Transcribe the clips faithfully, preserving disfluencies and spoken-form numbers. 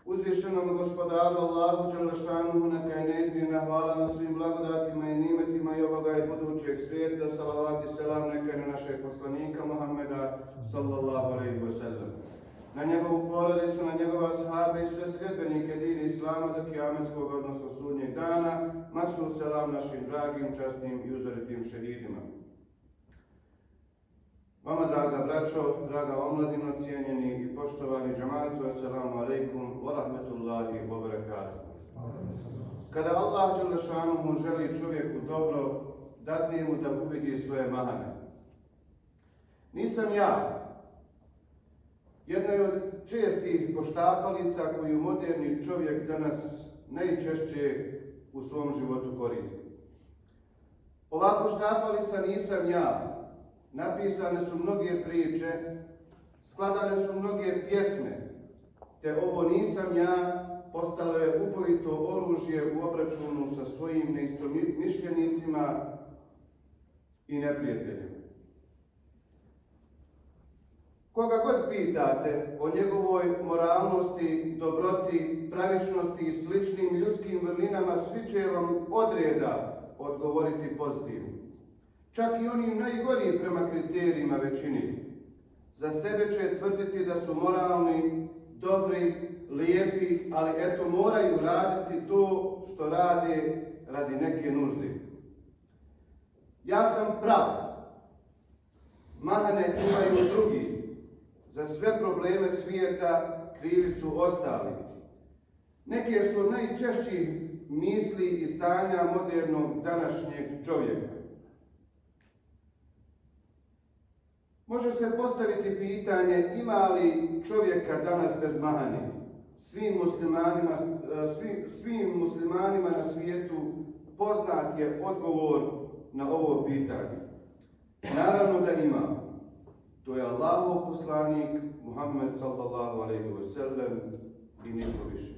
Uzvišenom gospodaru Allahu Đelešanuhu neka je neizmjerna hvala na svim blagodatima i nimetima i ovoga i budućeg svijeta. Salavat i selam neka je na našeg poslanika Muhammeda sallallahu alejhi ve sellem. Na njegovu porodicu, na njegove ashabe i sve sljedbenike dini Islama do kijametskog, odnosno sudnjeg dana. Maksul selam našim dragim, časnim i uzoritim šehidima. Vama, draga braćo, draga omladino, cijenjeni i poštovani džamatu, assalamu alaikum wa rahmetullahi wa barakatuh. Kada Allah Đelešanuhu želi čovjeku dobro, dadne mu da uvidi svoje mahane. Nisam ja. Jedna je od čestih poštapalica koju moderni čovjek danas najčešće u svom životu koristi. Ova poštapalica nisam ja. Napisane su mnoge priče, skladane su mnoge pjesme, te ovo nisam ja postalo je ubojito oružje u obračunu sa svojim neistomišljenicima i neprijateljima. Koga god pitate o njegovoj moralnosti, dobroti, pravičnosti i sličnim ljudskim vrlinama, svi će vam odreda odgovoriti pozitivno. Čak i oni najgori prema kriterijima većini. Za sebe će tvrditi da su moralni, dobri, lijepi, ali eto moraju raditi to što rade radi neke nužde. Ja sam prav. Mahane imaju drugi. Za sve probleme svijeta krivi su ostali. Neke su najčešći misli i stanja modernog današnjeg čovjeka. Može se postaviti pitanje ima li čovjeka danas bez mahani? Svim muslimanima, svim, svim muslimanima na svijetu poznat je odgovor na ovo pitanje. Naravno da ima. To je Allahov poslanik Muhammed sallallahu alejhi ve sellem i niko više.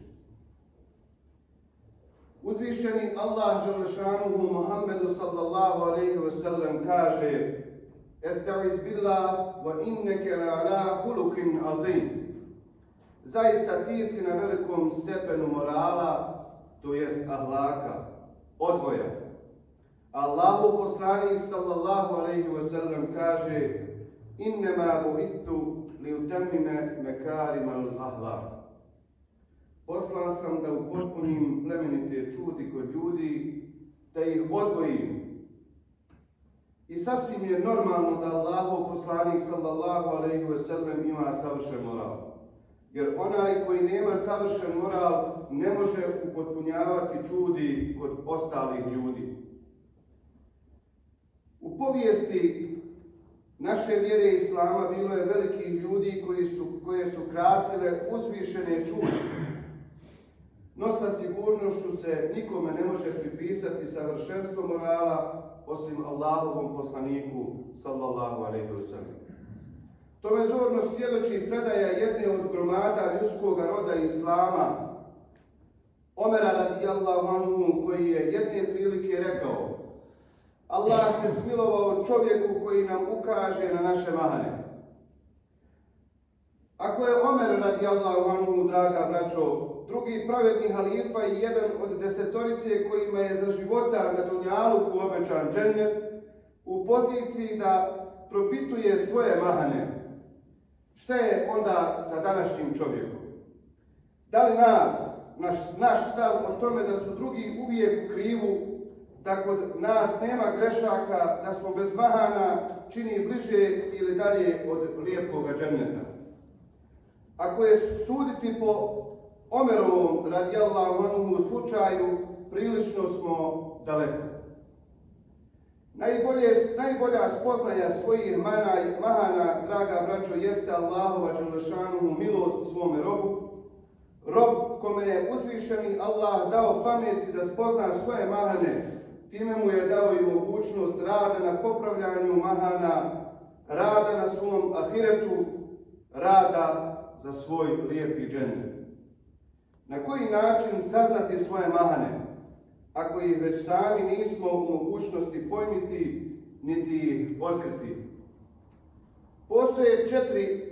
Uzvišeni Allah Đelešanuhu Muhammedu sallallahu alejhi ve sellem kaže: Esta'iz billah wa inneke la'ala hulukin azim. Zaista ti si na velikom stepenu morala, to jest ahlaka, odgoja. Allahu poslanik sallallahu alejhi ve sellem kaže: Innema bu'ithtu li utammime mekarimal ahlak. Poslan sam da upotpunim plemenite čudi kod ljudi, da ih odgojim. I sasvim je normalno da Allahov poslanik sallallahu alejhi ve sellem ima savršen moral. Jer onaj koji nema savršen moral ne može upotpunjavati čudi kod ostalih ljudi. U povijesti naše vjere Islama bilo je velikih ljudi koji su, koje su krasile uzvišene čudi. No sa sigurnošću se nikome ne može pripisati savršenstvo morala osim Allahovom poslaniku sallallahu alejhi ve sellem. Tome zorno svjedoči predaja jedne od gromada ljudskog roda Islama, Omera radijallahu anhu, koji je jedne prilike rekao: Allah se smilovao čovjeku koji nam ukaže na naše mahane. Ako je Omer radijallahu anhu, draga braćo, drugi pravedni halifa i jedan od desetorice kojima je za života na dunjaluku obećan džennet, u poziciji da propituje svoje mahane, šta je onda sa današnjim čovjekom? Da li nas, naš, naš stav o tome da su drugi uvijek u krivu, da kod nas nema grešaka, da smo bez mahana, čini bliže ili dalje od lijepoga dženneta? Ako je suditi po Omerovom radijallahu anhu slučaju, prilično smo daleko. Najbolje, najbolja spoznaja svojih mana, mahana, draga braćo, jeste Allahova Đelešanuhu milost svome robu. Rob kome je uzvišeni Allah dao pameti da spozna svoje mahane, time mu je dao i mogućnost rada na popravljanju mahana, rada na svom ahiretu, rada za svoj lijepi džennet. Na koji način saznati svoje mahane, ako ih već sami nismo u mogućnosti pojmiti, niti ih otkriti? Postoje četiri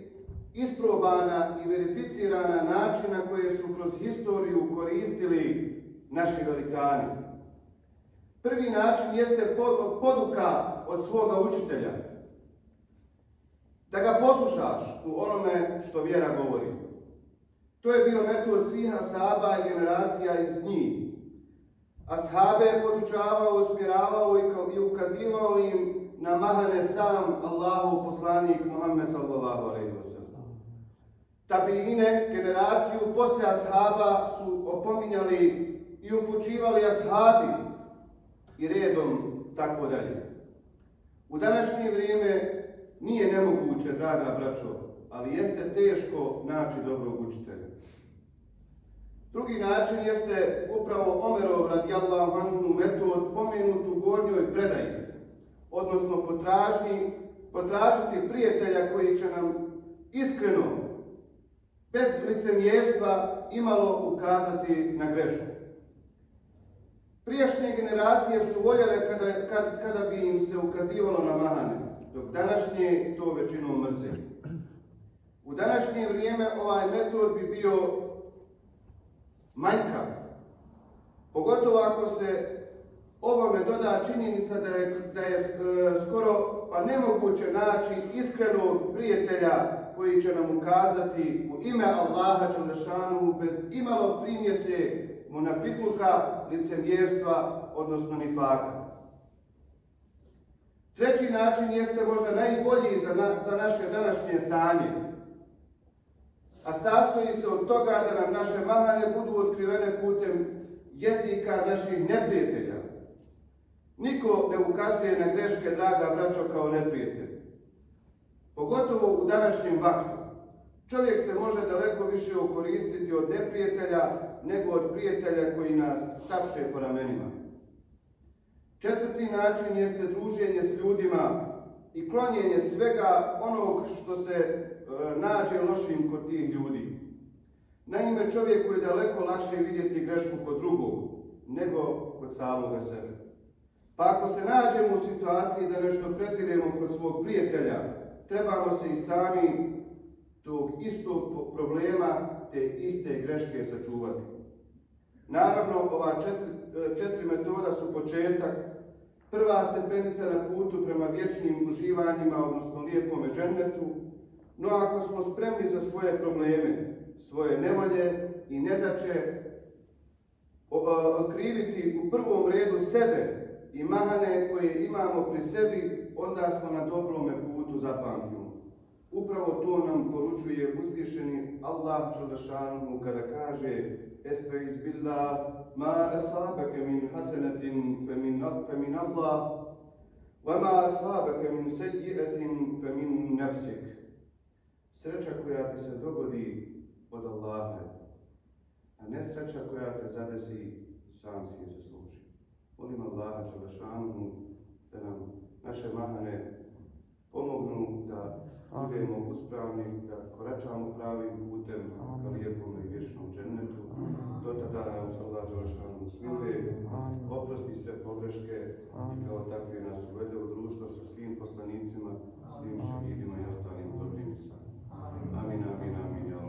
isprobana i verificirana načina koje su kroz historiju koristili naši velikani. Prvi način jeste poduka od svoga učitelja. Da ga poslušaš u onome što vjera govori. To je bio metod svih ashaba i generacija iz njih. Ashabe je podučavao, usmjeravao i ukazivao im na mahane sam Allahov poslanik Muhammed sallallahu alejhi ve sellem. Tabiine, generaciju poslije ashaba su opominjali i upućivali ashabi i redom tako dalje. U današnje vrijeme nije nemoguće, draga braćo, ali jeste teško naći dobrog učitelja. Drugi način jeste upravo Omerov radijallahu anhu metod pomenut u gornjoj predaji, odnosno potražni, potražiti prijatelja koji će nam iskreno, bez licemjerstva, imalo ukazati na grešku. Prijašnje generacije su voljele kada, kad, kada bi im se ukazivalo na mahane, dok današnje to većinom mrze. U današnje vrijeme ovaj metod bi bio manjkav, pogotovo ako se ovome doda činjenica da je, da je e, skoro pa nemoguće naći iskrenog prijatelja koji će nam ukazati u ime Allaha dželešanu bez imalo primjese munafikluka, licemjerstva, odnosno nifaka. Treći način jeste možda najbolji za, na, za naše današnje stanje, a sastoji se od toga da nam naše mahane budu otkrivene putem jezika naših neprijatelja. Niko ne ukazuje na greške, draga braćo, kao neprijatelj. Pogotovo u današnjem vaktu. Čovjek se može daleko više okoristiti od neprijatelja nego od prijatelja koji nas tapše po ramenima. Četvrti način jeste druženje s ljudima i klonjenje svega onog što se e, nađe lošim kod tih ljudi. Naime, čovjeku je daleko lakše vidjeti grešku kod drugog nego kod samoga sebe. Pa ako se nađemo u situaciji da nešto preziremo kod svog prijatelja, trebamo se i sami tog istog problema, te iste greške sačuvati. Naravno, ova četiri, četiri metoda su početak, prva stepenica na putu prema vječnim uživanjima, odnosno lijepome džennetu, no ako smo spremni za svoje probleme, svoje nevolje i nedaće, kriviti u prvom redu sebe i mahane koje imamo pri sebi, onda smo na dobrome putu, zapamtimo. Upravo to nam poručuje uzvišeni Allah dželešanu kada kaže: Estaiz billah ma asabaka min hasanatin fa min Allah wa ma asabaka min sayyi'atin fa min nafsik. Sreća koja ti se dogodi od Allaha, a nesreća koja te zadesi, sam si je zasluži. Molim Allaha dželešanu da nam naše mahane pomognu da budemo uspravni, da koračamo pravim putem ka lijepom i vječnom džennetu. Do tada nas Allah dželešanu smiluje, oprosti sve pogreške i kao takve nas uvede u društvo sa svim poslanicima, svim šehidima i ostalim dobrim stvarima. Amin, amin, amin.